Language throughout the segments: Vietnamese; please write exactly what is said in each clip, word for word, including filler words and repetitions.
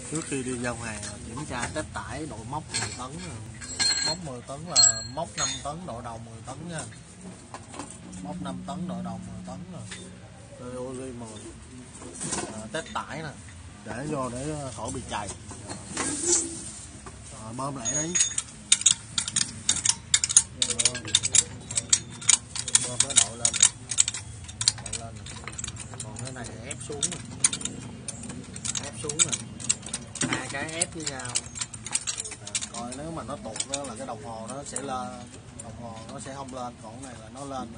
Trước khi đi giao hàng là kiểm tra test tải độ móc mười tấn rồi. Móc mười tấn là móc năm tấn độ đầu mười tấn nha. Móc năm tấn độ đầu mười tấn rồi. Toyota mười. À, test tải nè, để vô để khỏi bị chày. Rồi bơm lại đi. Bơm nó đội lên nè. Đội lên nè. Còn cái này ép xuống nè. Ép xuống nè. Hai cái ép với nhau. À, coi nếu mà nó tụt đó là cái đồng hồ nó sẽ lên, đồng hồ nó sẽ không lên, còn cái này là nó lên nè.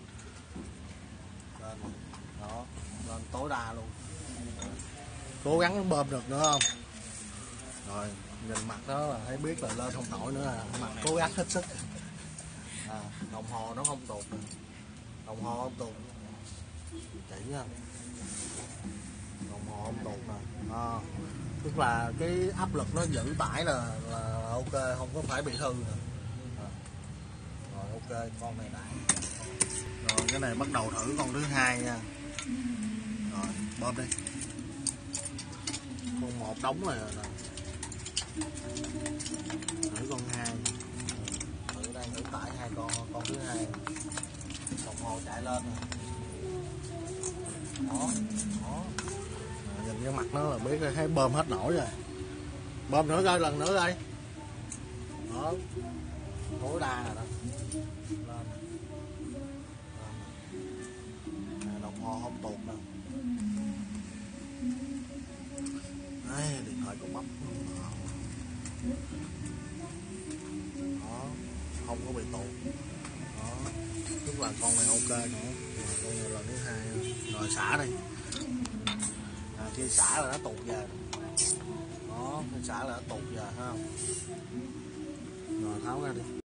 Lên nè. Đó, lên tối đa luôn. Cố gắng bơm được nữa không? Rồi, nhìn mặt đó là thấy biết là lên không nổi nữa, là mặt cố gắng hết sức. À, đồng hồ nó không tụt nè. Đồng hồ không tụt. Chỉ nha. Đồng hồ không tụt nè. À, tức là cái áp lực nó giữ tải là, là ok, không có phải bị hư nữa. À, rồi ok, con này đã. Rồi cái này bắt đầu thử con thứ hai nha. Rồi bơm đi. Con một đóng này rồi nè. Thử con hai. Thử đang thử tải hai con, con thứ hai. Đồng hồ chạy lên nè. Đó, đó. À, nhìn cái mặt nó là biết thấy bơm hết nổi rồi. Bơm nữa coi, lần nữa coi. Đó. Tối đa rồi đó. Lên. À, đồng hồ không tụt đâu. Đấy, điện thoại cũng bấm. Đó, không có bị tụt. Đó, tức là con này ok nữa. Rồi, con này lần thứ hai. Rồi xả đi. À, khi xả là nó tụt về. Đó, khi xả là nó tụt về ha. Rồi tháo ra đi.